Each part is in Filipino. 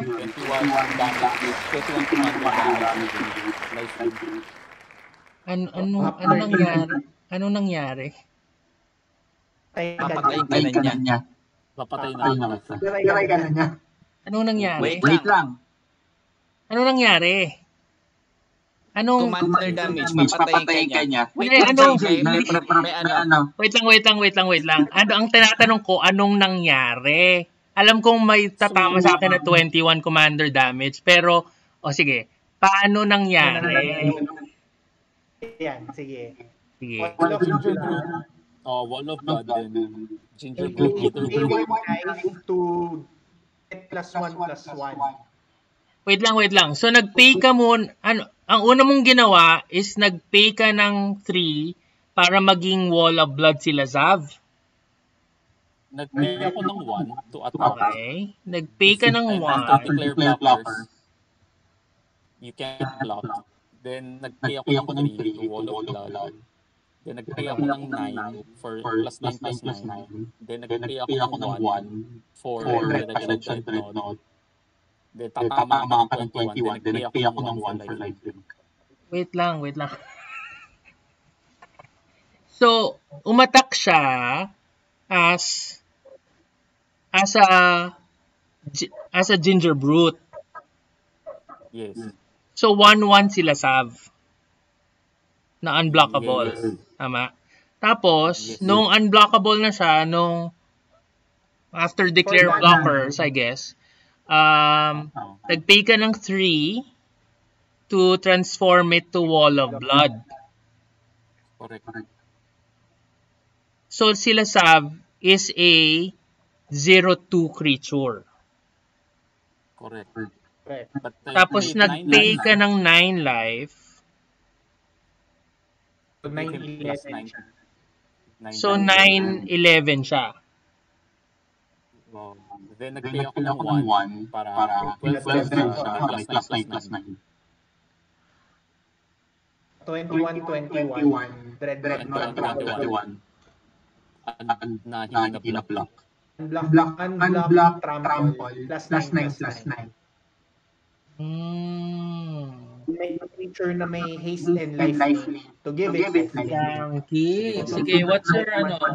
21 damage, 21 commander damage. Life steal. Ano nangyari? Anong nangyari? Papatayin ka na niya. Papatay na kita. Tiray ka na niya. Anong nangyari? Wait lang. Ano nangyari? Anong Commander damage, papatayin ka niya. Wait, ano? May Wait lang. Ang tinatanong ko, anong nangyari? Alam kong may tatama sa akin na 21 commander damage, pero, sige, paano nangyari? Yan, sige. Wall of Blood din. Ginger Blood, Peter Blood. To get +1/+1. Wait lang. So, nag-pay ka muna, ang una mong ginawa is nag-pay ka ng 3 para maging Wall of Blood sila, Zav. Nag-pay ako ng 1 to attack. Okay. Nag-pay ka ng 1. To declare blockers. You can't block. Then, nag-pay ako ng 3 to Wall of Blood. Then, nag-pay ako ng 9 for +9/+9. Then, nag-pay ako ng 1 for Resurrection Dreadnought. Then, tatama ako ng 21. Then, nag-pay ako ng 1 for Lifelink. Wait lang. So, umatak siya as a Ginger Brute. Yes. So, 1/1 sila, Sav. Na unblockable. Yes. Tama? Tapos, nung unblockable na siya, after declare blockers, I guess, nag-pay ka ng 3 to transform it to Wall of Blood. Correct. So, sila Sav is a 0/2 creature. Correct. But, Tapos, nag-pay ka ng 9 life. So, 9/11. So, 9/11 siya. Then, nag-pay ako ng 1 para 12 +9/+9. 21/21. Dreadnought 21. Na hindi na-block. Unblock, trample, +9/+9. May creature na may haste and life to give it lifelink. Yankee. Sige, what's your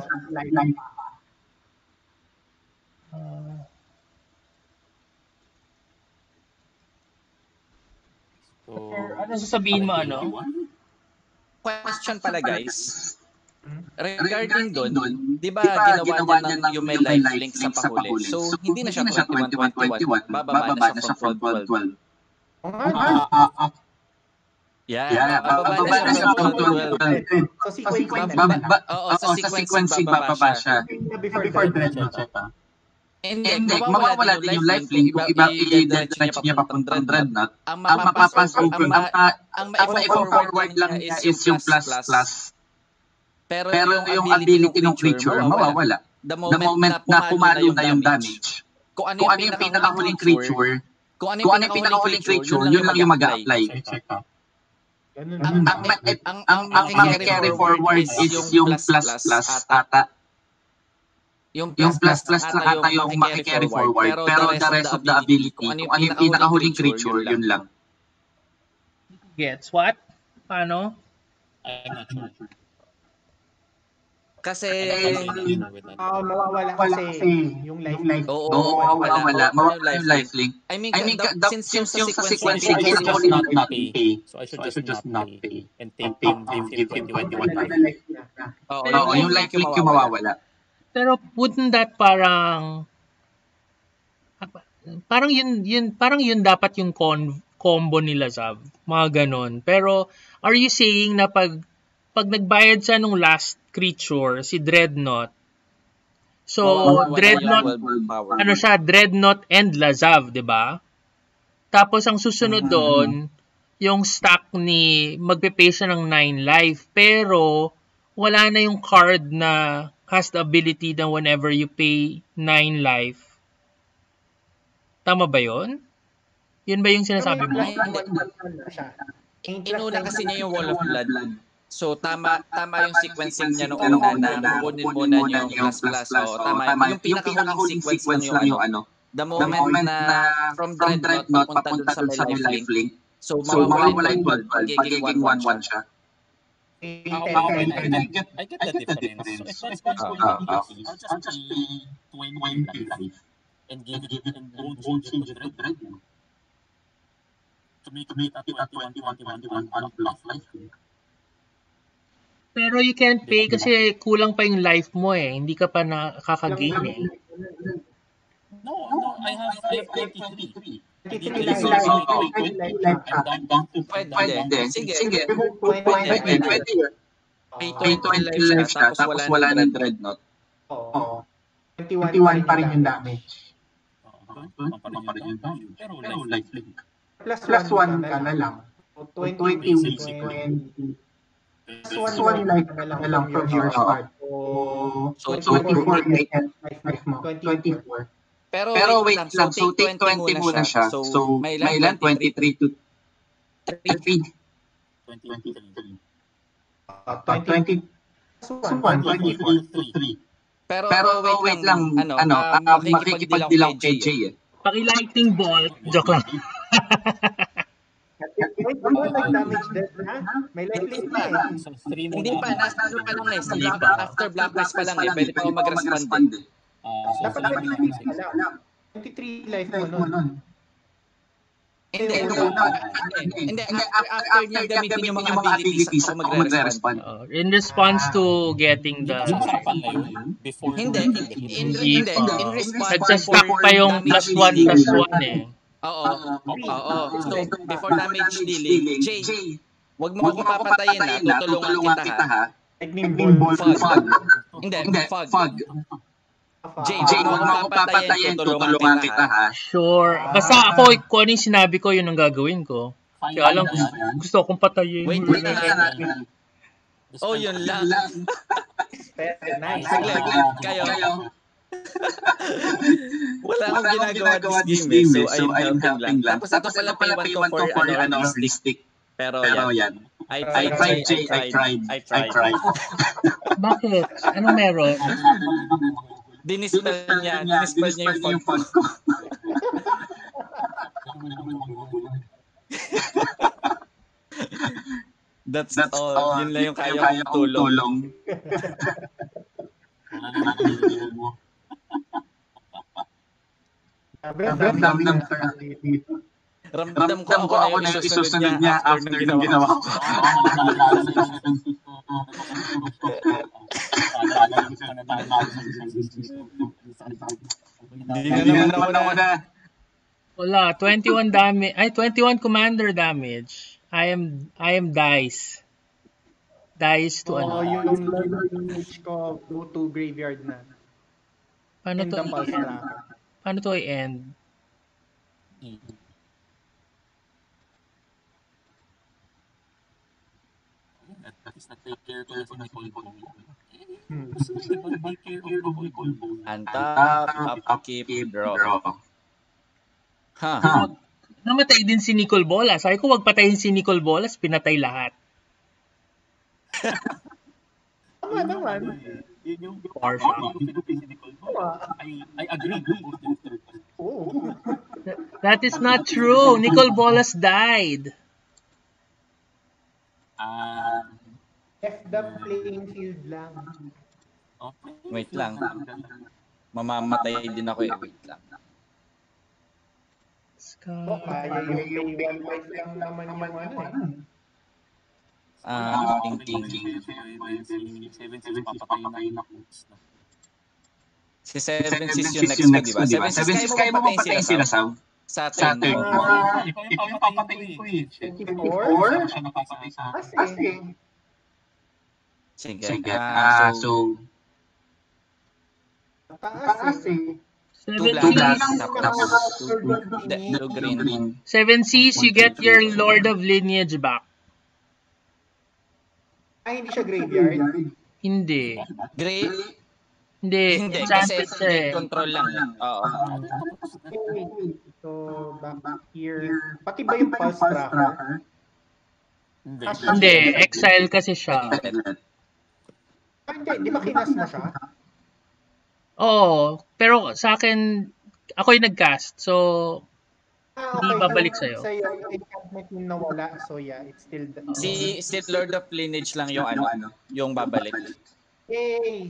ano sasabihin mo, Question pala, guys. Regarding doon, di ba ginawa niya ng yung may lifelink sa pahuli? So, hindi na siya 21/21. Bababa na siya from 12/12. Yeah, bababa na siya from 12/12. So, sequence sa sequencing bababa siya. Before Dreadnought siya pa. Hindi, mawawala din yung lifelink kung i-dredge niya papuntang Dreadnought. Ang ma-forward lang niya is yung plus. Pero yung ability ng creature, mawawala. The moment na pumalo na yung damage. Kung ano yung pinakahuling creature, yun lang yung mag-a-apply. Ang carry forward is yung plus ata. Yung plus lang ata yung maki-carry forward. Pero the rest of the ability, kung ano yung pinakahuling creature, yun lang. Gets what? Paano? I'm not sure. Kasi mawawala kasi yung lifelink. Oo, mawawala yung lifelink. I mean, since yung sa sequencing I should not pay. So I should just not pay and take 21. Oo, yung lifelink yung mawawala. Pero wouldn't that parang yun dapat yung combo nila, Zav, mga ganon. Pero are you saying na pag nagbayad siya nung last creature, si Dreadnought, so Dreadnought, Dreadnought and Lazav, di ba? Tapos ang susunod doon, yung stack ni magpe-pay siya ng 9 life, pero wala na yung card na has the ability na whenever you pay 9 life. Tama ba yun? Yun ba yung sinasabi mo? Inuna kasi niya yung Wall of Blood. So, tama yung sequencing niya noong una na kukunin muna niyo yung plus. So, tama. Yung pinakahuling sequence lang yung The moment na from Dreadnought papunta dun sa may lifelink, so mawawala yung 12, magiging 1-1 siya. I get the difference. So if one's going to be I'll just pay 20 life and give it and won't change it to Dreadnought. To make it at 21 block life. Pero you can't pay kasi kulang pa yung life mo eh. Hindi ka pa nakaka-gain eh. No, I have 23. Pwede. Sige. Pwede. Pay 20 life siya, tapos wala ng Dreadnought. Oo. 21 pa rin yung damage. Pero life link. Plus 1 ka na lang. 20 20. Plus 1 life ka na lang from your start. So 24 life mo. 24. Pero wait lang, so take 20 muna siya. So, may ilan? 23 to 3. 23. 20 3. Pero wait lang, makikipagdilaw kay Jay eh. Paki-lightning bolt. Joke lang. Wait, nag-damage death na? May lifelink na eh. Hindi pa, nasa pa lang eh. After blacklist pa lang eh. Pwede pa ako mag-respond eh. Dapat 23 life mo nun. Hindi. After niya gamitin yung mga abilities, ako magre-respond. In response to getting the... Hindi. In response nagsastack pa yung plus 1 eh. Oo. So, before damage dealing, Jay, wag mo ako papatayin na, tutulungan kita ha. Lightning bolt. Fog. Hindi, fog. Jay, wag mo ako papatayin, tutulungan kita ha. Sure. Basta ako, kung ano yung sinabi ko, yun ang gagawin ko. Kaya alam, gusto akong patayin. Wait lang. Oh, yun lang. Nice. Kayo. Wala akong ginagawa this game so I'm helping lang. Tapos ito pala paywan ko for realistic. Pero yan. I tried. Bakit? Ano meron? Dinispel niya yung font ko. That's all. Yun lang yung kaya kong tulong. Ramdam ko ako na yung isusunod niya after nung ginawa ko. Hindi na naman ako na. Wala, 21 damage. Ay, 21 commander damage. I am dice. Dice to ano. Yung damage ko go to graveyard na. Paano to i-end? Upkeep, draw. Namatay din si Nicol Bolas. Sabi ko, wag patayin si Nicol Bolas, pinatay lahat. Tama naman. I agree. That is not true. Nicol Bolas died. Left the playing field lang. Wait lang. Mamamatay din ako eh. Wait lang. Kaya yung life lang naman yung ano eh. Thinking. Si 7-6 yung next ko, di ba? 7-6 kaya mo papatayin sila, Sam? Sa turn. Ikaw yung papatayin ko eh. 24? Kasi. Sige. So, Taas eh. 7 Cs, you get your Lord of Lineage back. Ay, hindi siya graveyard? Hindi. Hindi. Kasi control lang. Oo. So, back here. Pati ba yung pulse tracker? Hindi. Exile kasi siya. Hindi ba kinas mo siya? Oo. Pero sa akin, ako'y nag-cast. So, hindi Okay. babalik sa'yo. Sa'yo, enchantment yung nawala. So yeah, it's still... Si Lord of Lineage lang yung yung babalik. Yay!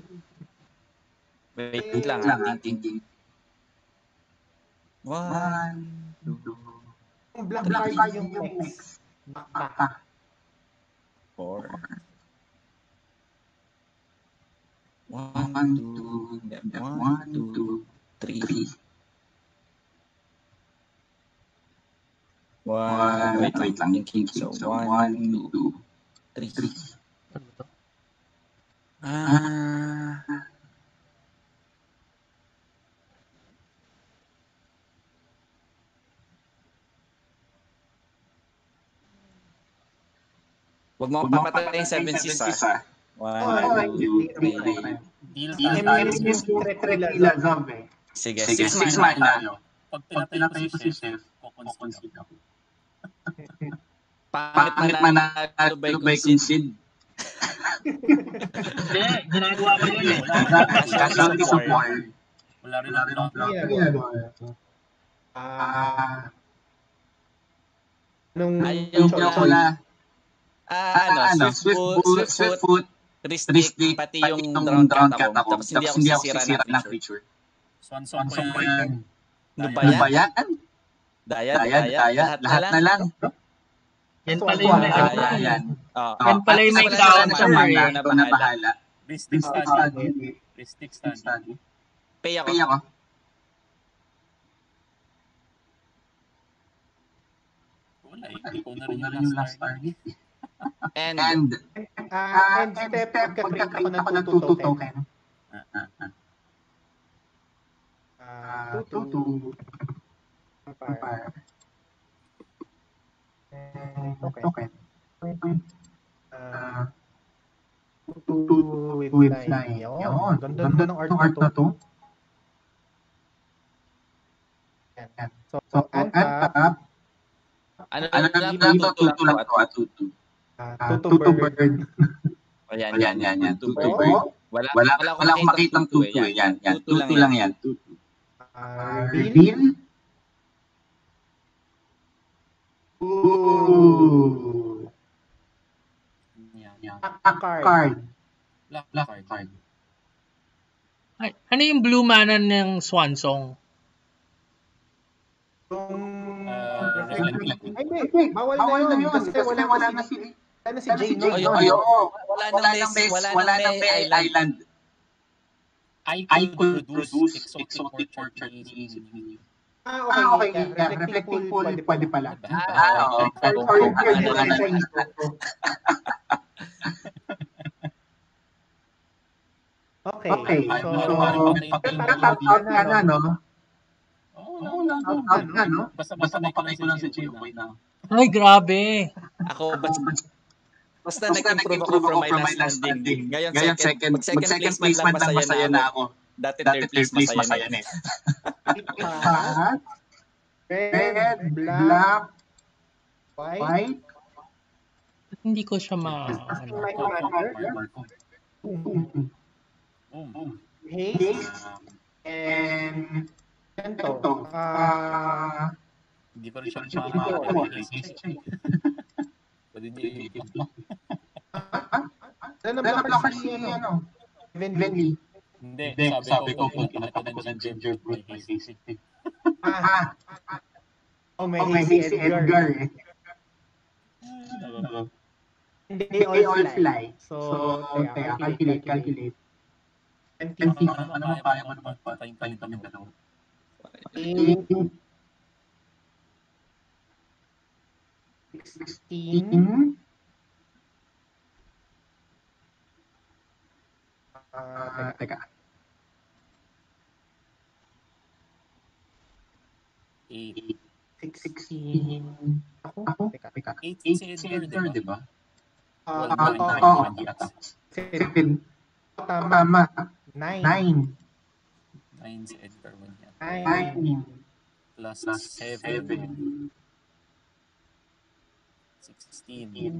Wait lang, I'm thinking. 1, 2, Yung black card yung next. Baka. 4. 1, 2, 3. 1, wait lang, thinking. So, 1, 2, 3. Ano ba to? Huwag mo pamatay yung 7 seas, ha? 1, 2, 3. Deal yung secret nila, Zav, eh. Sige, 6 mana tayo. Pag pinatay ko si Chef, kukonsid ako. Pangit manalo ba yung concede? Hindi, ginagawa ko yun eh. Casualty of war. Wala rin ang block. Nung Ayaw ko na. Swift foot, restrict, pati yung drown cat ako. Tapos hindi ako sisira ng creature. Swan ko yan. Nubayan? Daya, lahat na lang. Yan pala yung may Yan. Yan pala yung may counter eh. Na bahala. Ristic study. Pay ako. Wala, ikaw na rin yung last target. And step, pagka-create ako ng 2 token. 2 token. 2 with fly. Yun. Ganda ng art na to. So untap. ano lang, tuto lang to at tuto. Tuto bird. Yan. Tuto bird. Wala akong makitang tuto eh. Yan. Tuto lang yan. Tuto. Reveal. Ooh. Yan. Card. Black card. Ay, ano yung blue mana ng Swan Song? Reflecting. Ay, hindi. Bawal na yun. Kasi wala na si Jay. Wala nang may island. I could produce exotic orchards. Okay. Reflecting pool, pwede pala. Oo. Okay. So, tap out ka na, no? Out na, no? Basta mapatay ko lang si Jay, okay na. Ay, grabe. Ako, basta nag-improve ako from my last standing. Ngayon, second placement lang masaya na ako. Dati third place masaya na eh. Red, black, white. Hindi ko siya Haste, and ganito. Hindi pa rin siya makakapag-haste. Pwede niya i-block. Na-block kasi Evenly. Hindi, sabi ko kung pinatanan ng ginger fruit, may haste. May haste si Edgar eh. Hindi all fly. So, calculate. Ano kaya mo naman patayin kami dalawa? 16. Teka. 16. Ako? Teka. 8 si Edgar, di ba? Oo. 7. Tama. 9. 9 si Edgar, 9. Plus 7. 16.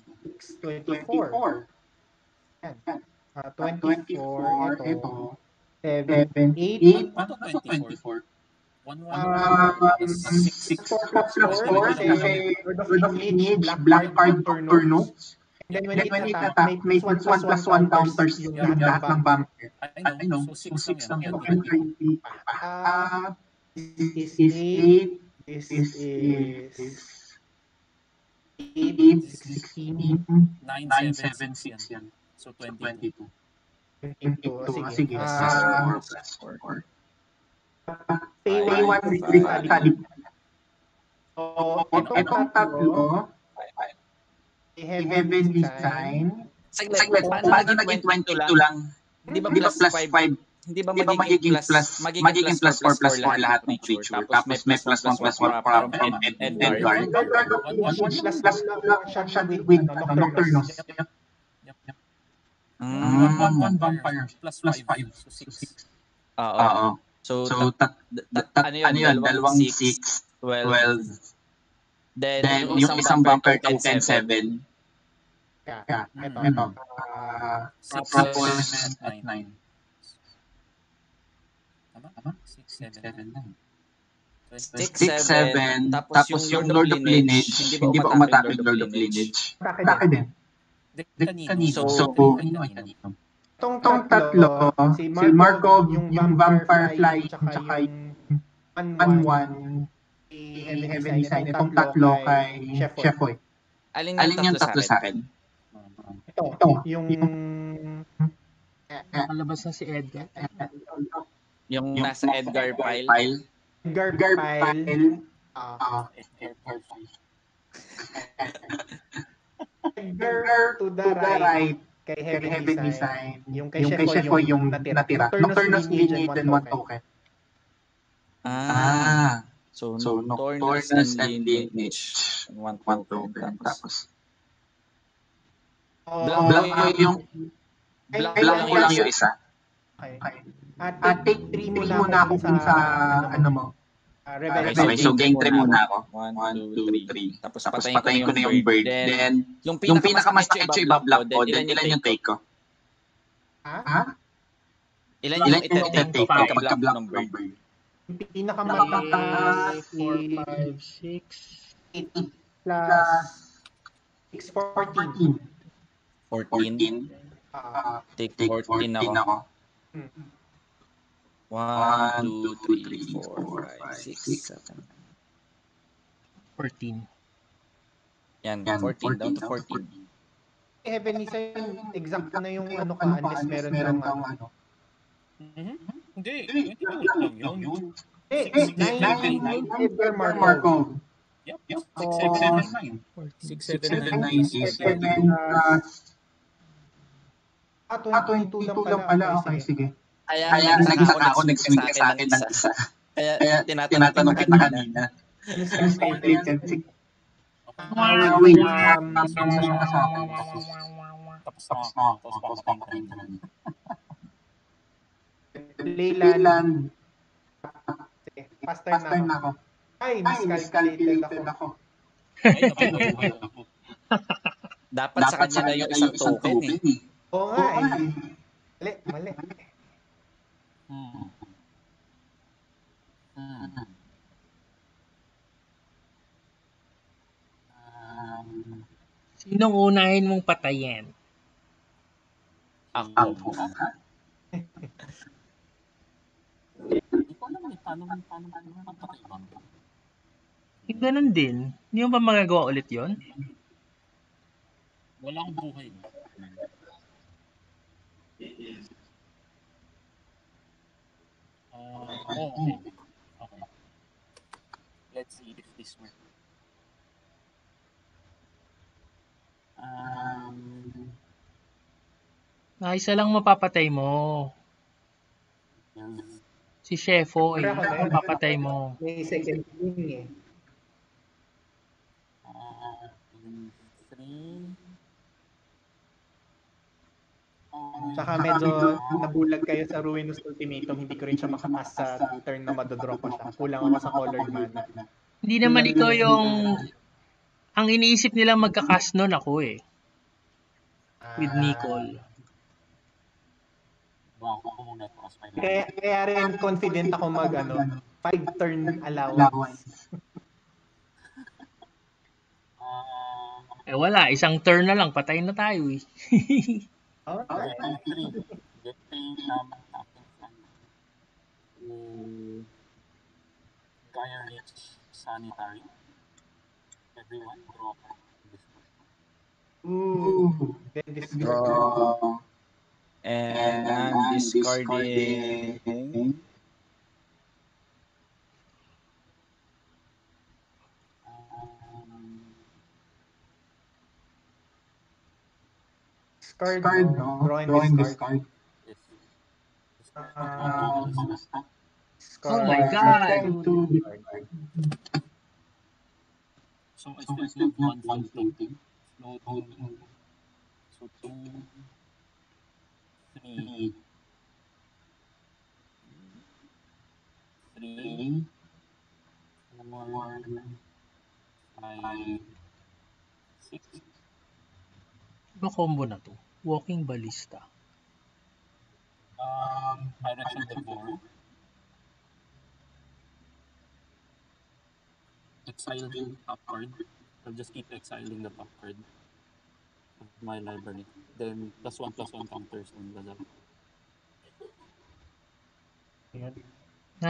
24. 24. Ito. 7, 8. Ano 24? 1, 1, 6 plus 4 kasi Lord of Lineage, Black Card, Nocturno. And then when it attack, may plus 1 counters yung lahat ng vampire. I know. So 6 lang yan. This is 8. This is 8, 16, 9, 7, 6 yan. So 22. 22. Sige. Plus 4. Pay 1 recruit. So, itong tatlo, heavenly sign. Saglit, paano naging 22 lang? Hindi ba plus 5? Hindi ba magiging plus 4 plus 4 lahat ng creature? Tapos may plus 1 plus 1 from Edgar. Plus siya with Nocturnus. One vampire plus 5. So 6. Oo. So, ano yun? Dalawang 6, 12. Then, yung isang vampire token 7. Ito. Tapos 9. Tama? 6, 7, 6, 7. Tapos yung Lord of Lineage, hindi ba umatake yung Lord of Lineage? Atake din. Kanino? So, Itong tatlo, si Markov, yung vampire fly, tsaka yung 1-1, heavenly sign. Itong tatlo kay Chefoy. Alin yung tatlo sa akin? Ito, yung Nakalabas na si Edgar. Yung nasa Edgar pile? Edgar pile. Edgar to the right. Kay heavenly sign. Yung kay Chefoy yung natira. Nocturnus Lineage and 1 token. So Nocturnus and Lineage. 1 token. Tapos Black yung isa. Okay. At take 3 muna ako sa ano mo. Okay, so game 3 muna ako. 1, 2, 3. Tapos patayin ko na yung bird. Then, yung pinakamasakit yung ibablock ko. Then, ilan yung take ko? Ilan yung take ko pagka-block ng bird? Yung pinakamataas 4, 5, 6. 8 plus 6, 14. 14? Take 14 ako. 1, 2, 3, 4, 5, 6, 7. 14. Yan, 14. Down to 14. Heavenly sign, exact na yung ano ka, unless meron kang ano. Hindi, 22 lang yun. 9 Edgar Markov. Yep, 6, 7, 9. 6, 7, 9 is 22 lang pala. Okay, sige. Kaya nagtaka ako, nag-swing ka sa akin ng isa. Kaya tinatanong kita kanina. Tapos Leyland. Faster na ako. Ay, miscalculated ako. Dapat sa kanya na yung isang token eh. Oo nga eh. Mali. Sinong unahin mong patayin? Ako. Hindi ko alam eh, paano patay ba? Ganun din. Hindi mo ba magagawa ulit yon? Wala akong buhay. Okay. Let's see if this works. Isa lang mapapatay mo. Si Chefo, mapapatay mo. May second wing eh. 3. Tsaka medyo nabulag kayo sa Ruinous Ultimatum, hindi ko rin siya makakas sa turn na madodraw ko siya. Kulang ako sa colored mana. Hindi naman ikaw yung... Ang iniisip nila magkakas nun ako eh. With Nicole. Kaya rin confident ako mag 5 turn allowance. Wala, isang turn na lang, patay na tayo eh. Alright. Gaia Rich Sanitary. Everyone draw a card. Ooh. Then Draw. And I'm discarding. Discard, no? Drawing discard. Yes. Oh my God. So I still have one floating. So 2, 3, 4, 5, 6. Ano combo na to? Walking Ballista. Direction Devour. Exile the top card. I'll just keep exiling the top card of my library. Then +1/+1 counters on the left. Ha?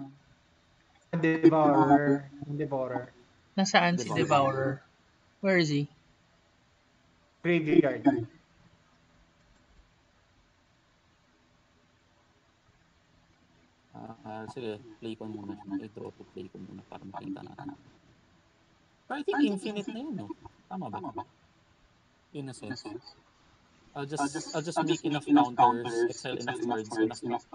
Devourer. Nasaan si Devourer? Where is he? Graveyard. Sige, play ko muna siya. I-draw to play ko muna para makita natin. But I think infinite na yun, no? Tama ba? In a sense. I'll just make enough counters, exile enough cards, enough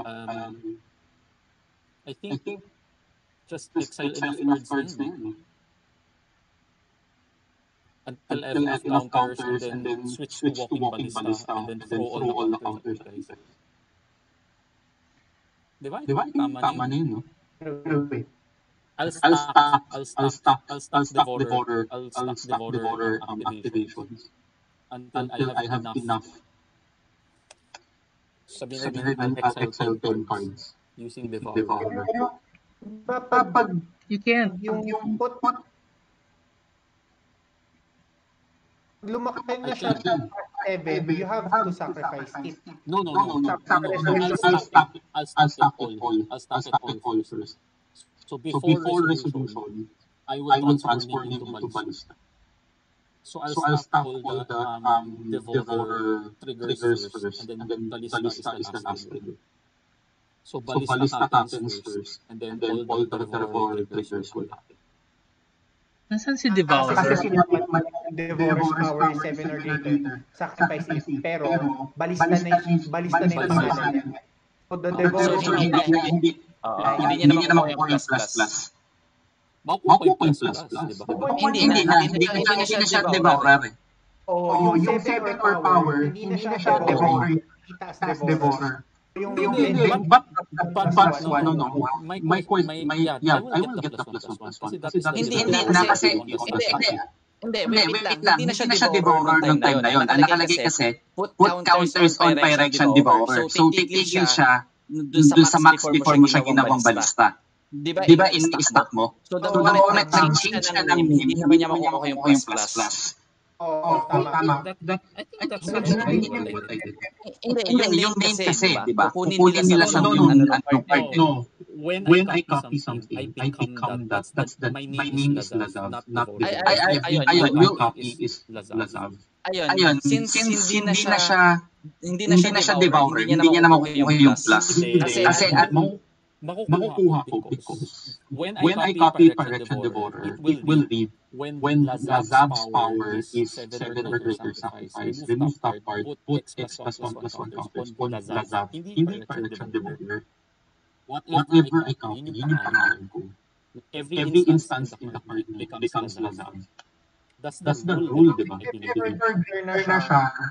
I think just exile enough cards din. Until I have enough counters and then switch to Walking Ballista and then throw all the counters at you guys. Diba? Tama na yun, no? I'll stack Devourer activations until I have enough. Sabihin natin I'll exile 10 cards using Devourer. Pag You can't. yung put lumaktan na siya sa 7, you have to sacrifice it. No. I'll stack it all first. So before resolution, I will transfer him into Ballista. So I'll stack all the Devourer triggers first, and then Ballista is the last trigger. So Ballista happens first, and then all the Devourer triggers will happen. Nasaan si Kasi Devourer? Devourer's power is 7 or greater. Sacrifice it. Pero balista na yung mana niya. So the Devourer hindi niya naman makukuha yung plus. Makukuha yung plus, di ba? Hindi na siya Devourer. Oh, yung 7 or power, hindi na siya Devourer. Itaas Devourer. Yung But my question, I will get the plus one. Hindi na siya Devourer ng time na yun. Ang nakalagay kasi, put counters on Pyrexian Devourer. So, titigil siya dun sa max before mo siya ginawang Ballista. Di ba in-stack mo? So, the moment nag-change ka ng hindi naman niya makukuha yung plus. Oo, tama. I think that's actually what I did. Hindi, yung name kasi, di ba? Kukunin nila sa yung card. No. When I copy something, I become that. My name is Lazav, not Devourer. Ayun, Yung copy is Lazav. Ayun, since hindi na siya Devourer, hindi niya na makukuha yung plus. Kasi makukuha ko because when I copy Pyrexian Devourer, it will read when Lazav's power is 7 or greater sacrifice, remove top card, put X+1/+1 counters on Lazav, hindi Pyrexian Devourer. Whatever I copy, yun yung pangalan ko. Every instance in the card becomes Lazav. That's the rule, di ba? Na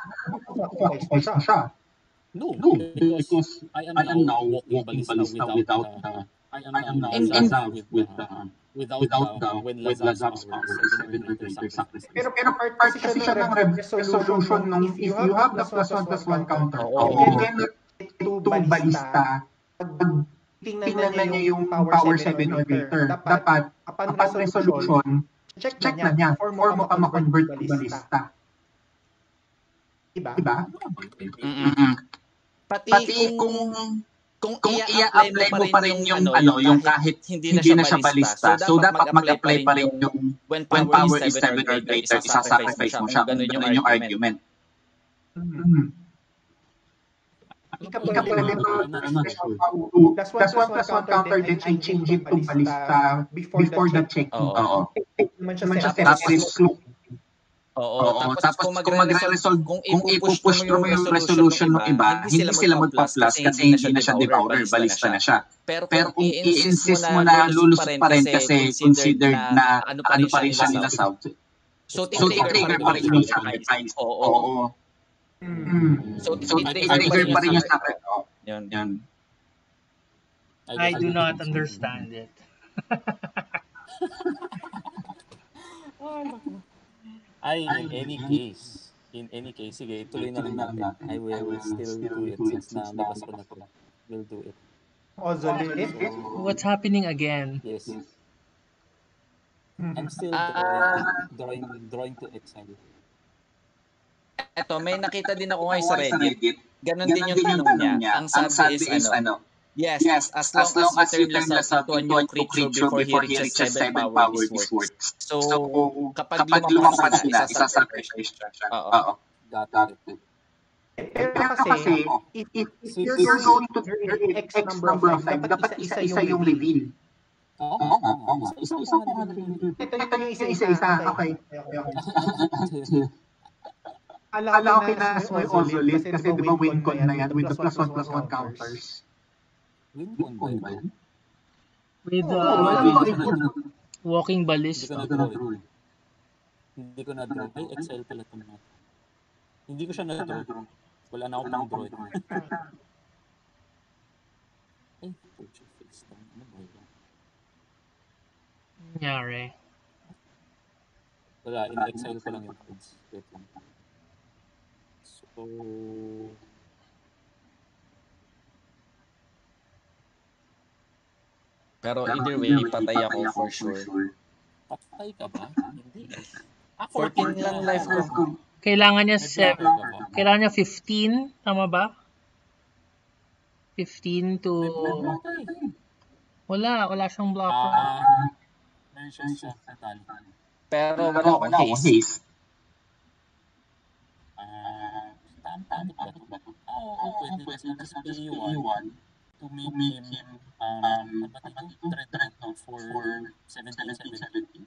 siya. No, because I am now Walking Ballista without the I am now Lazav without the when Lazav's power is 7 or greater sacrifice. Pero part kasi siya ng resolution nung if you have the +1/+1 counter, you cannot to balista, pag tingnan na niya yung power 7 or later, dapat upon resolution, check na niya before mo ka ma-convert to balista. Diba? Pati kung i-apply mo pa rin yung kahit hindi na siya balista, so dapat mag-apply pa rin yung when power is 7 or greater, isa-sacrifice mo siya. Ganun yung argument. Plus 1 counter, then I change it to balista before the check. Oo. Separate slope. Oo, tapos kung magre-resolve, kung ipupush mo yung resolution ng iba, hindi sila magpa-plus kasi hindi na siya devour, balista na siya. Pero kung i-insist mo na lulusot pa rin kasi considered na ano pa rin siya nila south, so trigger pa rin yung sacrifice. Oo. So trigger pa rin yung sacrifice. Yan. I do not understand it. In any case, sige, tuloy na lang natin. I will still do it since nalabas ko na to. We'll do it. What's happening again? Yes. I'm still drawing to Excel. Eto, may nakita din ako ngayon sa Reddit. Ganon din yung tanong niya. Ang sabi is yes, as long as you turn Lasab to a new creature before he reaches 7 power, this works. So, kapag lumang pa sila, isa-sacrifice siya. Oo. Got it. Pero kasi, if you're going to X number of times, dapat isa-isa yung reveal. Isa-isa nga naman. Ito yung isa-isa. Okay. Ala ko na mo yung Ozolith kasi di ba win con na yan with the +1/+1 counters. Win con ba yan? With walking ballista. Hindi ko na-draw. Ay, Excel pala ito naman. Hindi ko siya na-draw. Wala na akong pang-draw. Ay, put your face down. Ano ba yun? Nangyari. Wala, in Excel ko lang yung codes. Wait lang. So... Pero either way, patay ako for sure. Patay ka ba? Hindi. 14 lang life ko. Kailangan niya 15, tama ba? 15 to... Wala siyang blocker. Meron siya fatal. Pero wala akong haste. Paano ba ito? Pwede kasi just pay one to make him threat for 17.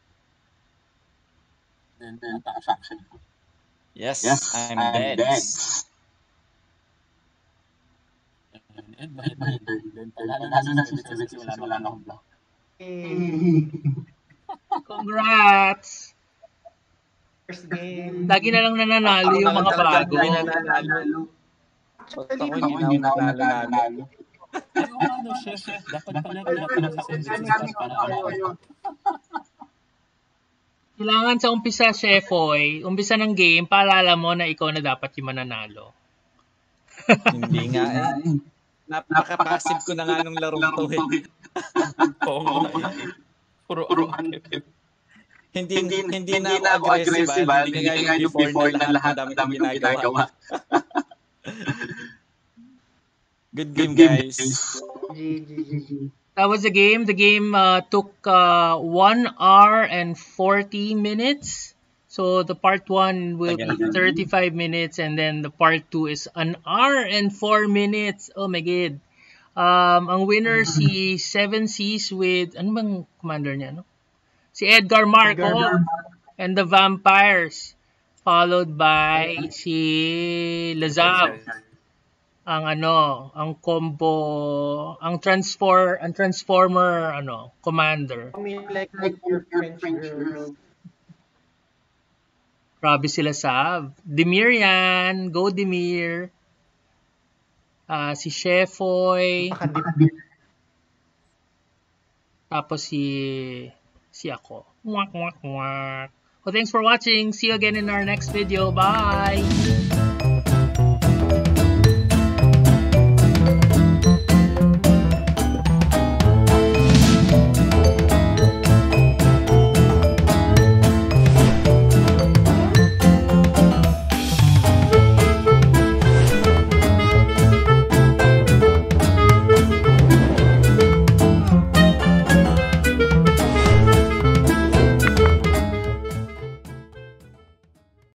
Then attack action. Yes, I'm dead. And by turn. Then pala na 17 wala na akong block. Congrats! First game. Lagi na lang nananalo yung mga bago. Actually, hindi na ako nanalo. Chef. Dapat pala para Kailangan sa umpisa, Chefoy, umpisa ng game, paalala mo na ikaw na dapat yung mananalo. Hindi nga eh. Napaka-passive ko na nga nung larong to eh. Puro Hindi na ako aggressive. Hindi nga yung before na lahat ang dami kong ginagawa. Good game, guys. GG. That was the game. The game took 1 hour and 40 minutes. So the part 1 will be 35 minutes and then the part 2 is 1 hour and 4 minutes. Oh my god. Ang winner si 7 Seas with, ano bang commander niya, no? Si Edgar Marco and the Vampires. Followed by si Lazab. Ang combo, ang transformer, commander. Like your French girl. Grabe sila Sav. Demir yan. Go Demir. Si Chefoy. Tapos si ako. Well, thanks for watching. See you again in our next video. Bye!